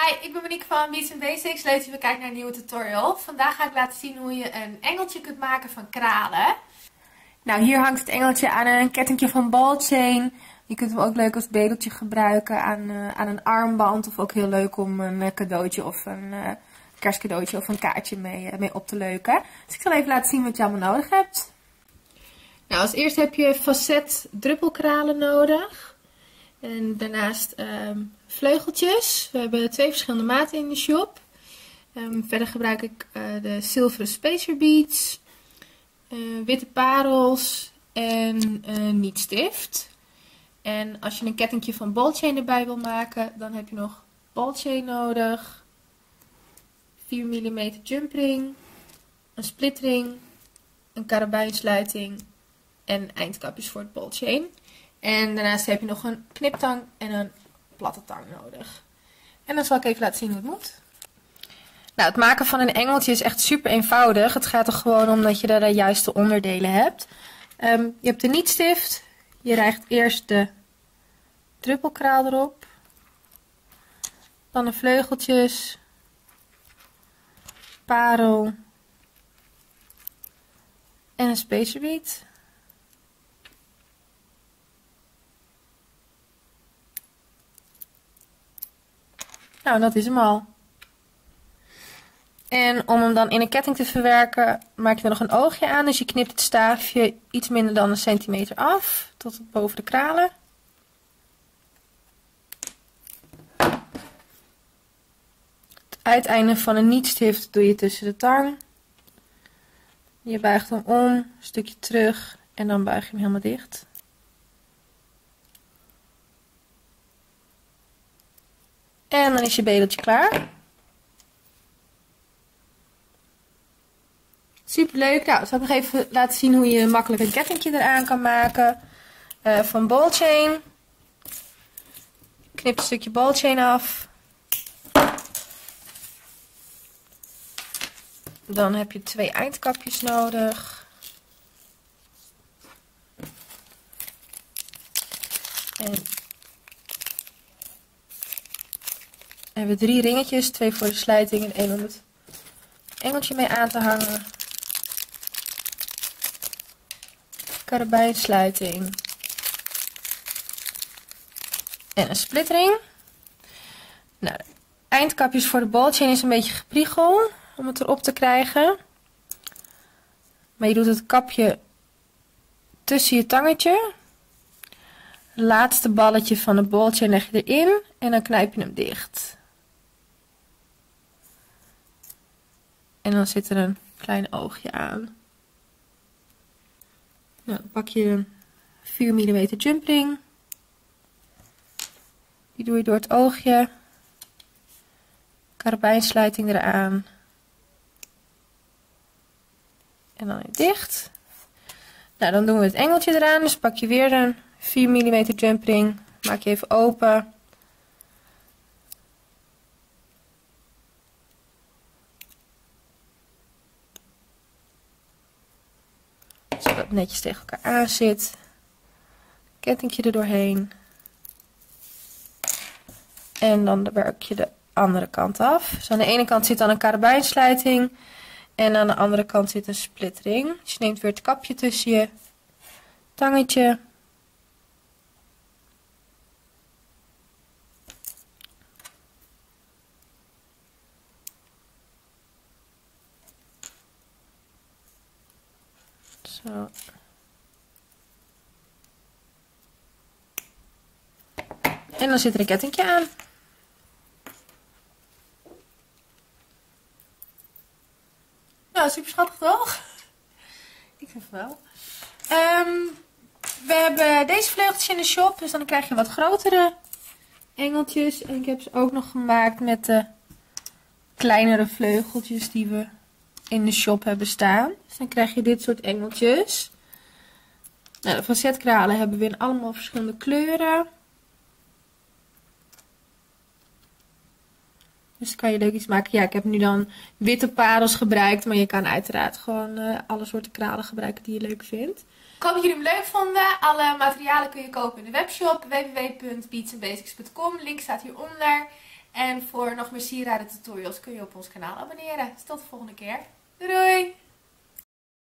Hi, ik ben Monique van Beats Basics. Leuk dat je weer kijkt naar een nieuwe tutorial. Vandaag ga ik laten zien hoe je een engeltje kunt maken van kralen. Nou, hier hangt het engeltje aan een kettingje van ballchain. Je kunt hem ook leuk als bedeltje gebruiken aan een armband. Of ook heel leuk om een cadeautje of een kerstcadeautje of een kaartje mee op te leuken. Dus ik zal even laten zien wat je allemaal nodig hebt. Nou, als eerste heb je facet druppelkralen nodig. En daarnaast vleugeltjes. We hebben 2 verschillende maten in de shop. Verder gebruik ik de zilveren spacer beads, witte parels en nietstift. En als je een kettingje van ballchain erbij wil maken, dan heb je nog ballchain nodig, 4 mm jumpring, een splitring, een karabijnsluiting en eindkapjes voor het ballchain. En daarnaast heb je nog een kniptang en een platte tang nodig. En dan zal ik even laten zien hoe het moet. Nou, het maken van een engeltje is echt super eenvoudig. Het gaat er gewoon om dat je de juiste onderdelen hebt. Je hebt de nietstift. Je rijgt eerst de druppelkraal erop. Dan de vleugeltjes. Parel. En een spacer bead. Nou, dat is hem al. En om hem dan in een ketting te verwerken, maak je er nog een oogje aan. Dus je knipt het staafje iets minder dan 1 centimeter af, tot boven de kralen. Het uiteinde van een nietstift doe je tussen de tang. Je buigt hem om, een stukje terug en dan buig je hem helemaal dicht. En dan is je bedeltje klaar. Super leuk. Nou, zal ik nog even laten zien hoe je makkelijk een kettingje eraan kan maken. Van ballchain. Knip een stukje ballchain af. Dan heb je 2 eindkapjes nodig. En we hebben 3 ringetjes, 2 voor de sluiting en 1 om het engeltje mee aan te hangen. Karabijnsluiting. En een splitring. Nou, de eindkapjes voor de ballchain is een beetje gepriegel om het erop te krijgen. Maar je doet het kapje tussen je tangetje. Het laatste balletje van de ballchain leg je erin en dan knijp je hem dicht. En dan zit er een klein oogje aan. Nou, dan pak je een 4 mm jumpring. Die doe je door het oogje. Karabijnsluiting eraan. En dan weer dicht. Nou, dan doen we het engeltje eraan. Dus pak je weer een 4 mm jumpring. Maak je even open. Zodat het netjes tegen elkaar aan zit. Kettingje er doorheen. En dan werk je de andere kant af. Dus aan de ene kant zit dan een karabijnsluiting. En aan de andere kant zit een splitring. Dus je neemt weer het kapje tussen je tangetje. Zo. En dan zit er een kettingje aan. Nou, super schattig toch? Ik vind het wel. We hebben deze vleugeltjes in de shop, dus dan krijg je wat grotere engeltjes. En ik heb ze ook nog gemaakt met de kleinere vleugeltjes die we in de shop hebben staan. Dus dan krijg je dit soort engeltjes. Nou, de facetkralen hebben we in allemaal verschillende kleuren. Dus dan kan je leuk iets maken. Ja, ik heb nu dan witte parels gebruikt. Maar je kan uiteraard gewoon alle soorten kralen gebruiken die je leuk vindt. Ik hoop dat jullie hem leuk vonden. Alle materialen kun je kopen in de webshop www.beatsandbasics.com. Link staat hieronder. En voor nog nog meer sieraden tutorials kun je op ons kanaal abonneren. Dus tot de volgende keer.